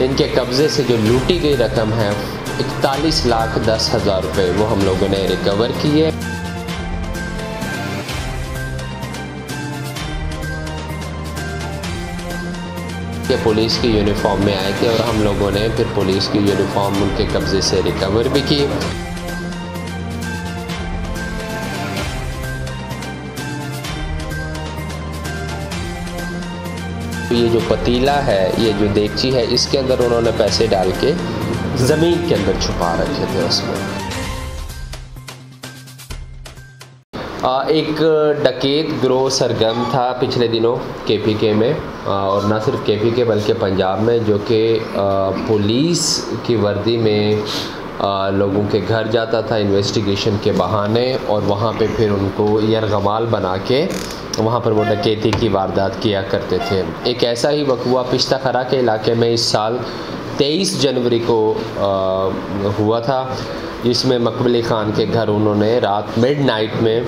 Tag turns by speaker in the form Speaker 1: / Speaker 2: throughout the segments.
Speaker 1: इनके कब्ज़े से जो लूटी गई रकम है 41,10,000 रुपये वो हम लोगों ने रिकवर किए। ये पुलिस की यूनिफॉर्म में आए थे और हम लोगों ने फिर पुलिस की यूनिफॉर्म उनके कब्ज़े से रिकवर भी की। ये जो पतीला है, ये जो देगची है, इसके अंदर उन्होंने पैसे डाल के ज़मीन के अंदर छुपा रखे थे। उसमें एक डकैत गिरोह सरगर्म था पिछले दिनों KPK में, और ना सिर्फ KPK बल्कि पंजाब में, जो कि पुलिस की वर्दी में लोगों के घर जाता था इन्वेस्टिगेशन के बहाने, और वहाँ पे फिर उनको यरगमाल बना के वहाँ पर वो डकैती की वारदात किया करते थे। एक ऐसा ही वक़ुआ पिश्ता खरा के इलाके में इस साल 23 जनवरी को हुआ था, जिसमें मकबूली ख़ान के घर उन्होंने रात मिडनाइट में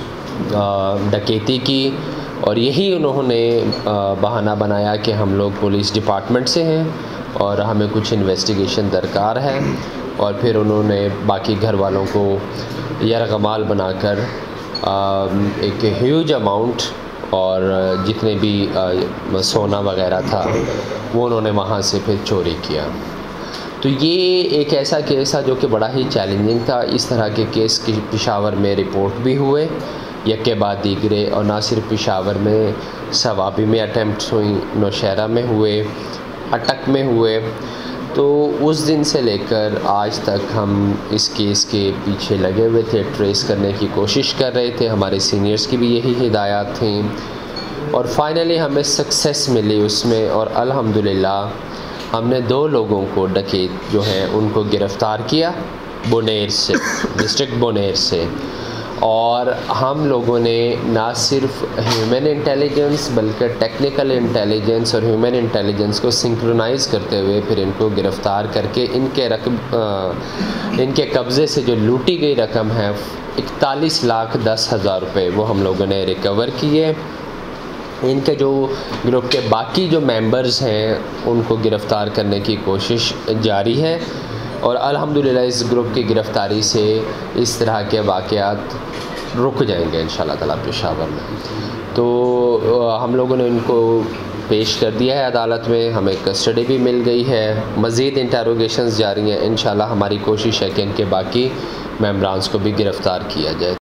Speaker 1: डकैती की, और यही उन्होंने बहाना बनाया कि हम लोग पुलिस डिपार्टमेंट से हैं और हमें कुछ इन्वेस्टिगेशन दरकार है, और फिर उन्होंने बाकी घर वालों को यरगमाल बनाकर एक ह्यूज अमाउंट और जितने भी सोना वगैरह था वो उन्होंने वहाँ से फिर चोरी किया। तो ये एक ऐसा केस था जो कि बड़ा ही चैलेंजिंग था। इस तरह के केस की पेशावर में रिपोर्ट भी हुए एक के बाद दीगरे, और ना सिर्फ पेशावर में, सवाबी में अटैम्प्ट हुई, नौशहरा में हुए, अटक में हुए। तो उस दिन से लेकर आज तक हम इस केस के पीछे लगे हुए थे, ट्रेस करने की कोशिश कर रहे थे। हमारे सीनियर्स की भी यही हिदायत थी, और फाइनली हमें सक्सेस मिली उसमें, और अल्हम्दुलिल्लाह हमने 2 लोगों को, डकैत जो हैं, उनको गिरफ़्तार किया बोनेर से, डिस्ट्रिक्ट बोनेर से। और हम लोगों ने ना सिर्फ ह्यूमन इंटेलिजेंस बल्कि टेक्निकल इंटेलिजेंस और ह्यूमन इंटेलिजेंस को सिंक्रोनाइज़ करते हुए फिर इनको गिरफ़्तार करके इनके कब्ज़े से जो लूटी गई रकम है 41,10,000 रुपये वो हम लोगों ने रिकवर किए। इनके जो ग्रुप के बाकी जो मेंबर्स हैं उनको गिरफ़्तार करने की कोशिश जारी है, और अल्हम्दुलिल्लाह इस ग्रुप की गिरफ़्तारी से इस तरह के वाक़यात रुक जाएंगे इंशाअल्लाह ताला पेशावर में। तो हम लोगों ने इनको पेश कर दिया है अदालत में, हमें कस्टडी भी मिल गई है, मज़ीद इंटरोगेशंस जारी हैं। इंशाअल्लाह हमारी कोशिश है कि इनके बाकी मेंबरान्स को भी गिरफ़्तार किया जाए।